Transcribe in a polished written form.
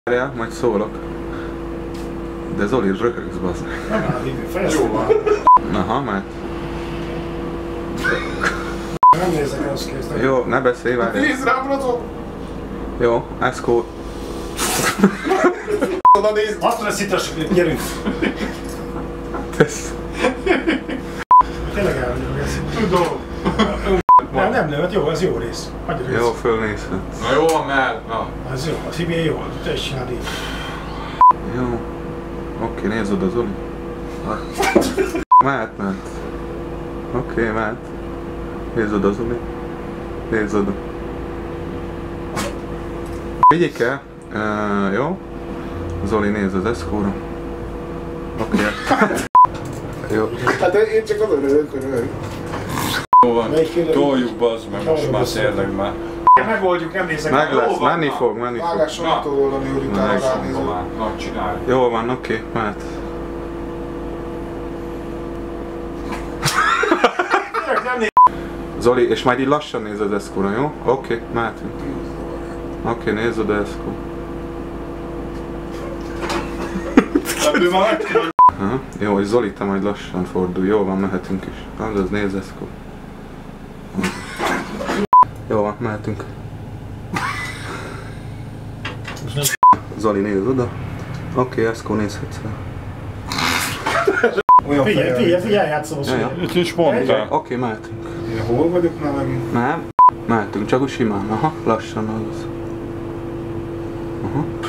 Várjál, majd szólok. De Zoli röhögsz, bazd meg. Jó van. Aha, mert... Nem nézek el, azt késztem. Jó, ne beszélj, várjál. Nézd rám, Bracó! Jó, Eszkó. Oda nézd! Azt reszítassuk, gyerünk! Tesz. Tényleg elmondjuk ezt. Tudom. Nem, hát jó, ez jó rész. Hagyj rész. Jó, fölnézhetsz. Na jó van, mert... Na. Ez jó, a Szibé jó, te is csináld így. Jó. Oké, nézd oda, Zoli. Mehet. Oké, mehet. Nézd oda, Zoli. Nézd oda. Vigyék el. Jó? Zoli, nézd az Eszkóra. Oké. Jó. Hát én csak azon örülök. Jó van, toljuk bazd meg, most már tényleg már. Megoldjuk, nem nézek. Meg lesz, menni fog. Vágáson nem tudod oldani, hogy utána ránézünk. Na, csinálj. Jó van, oké, mehet. Zoli, és majd így lassan nézd az Eszkóra, jó? Oké, mehetünk. Oké, nézd oda, Eszkó. Jó, és Zoli, te majd lassan fordulj. Jó van, mehetünk is. Azaz, nézd, Eszkó. Jó van, mehetünk. Zoli, nézd oda. Oké, Eszkó, nézhetsz el. Figyelj, játszom. Itt is mondtál. Oké, mehetünk. Hol vagyok már megint? Nem. Mehetünk, csak úgy simán. Aha, lassan az. Aha.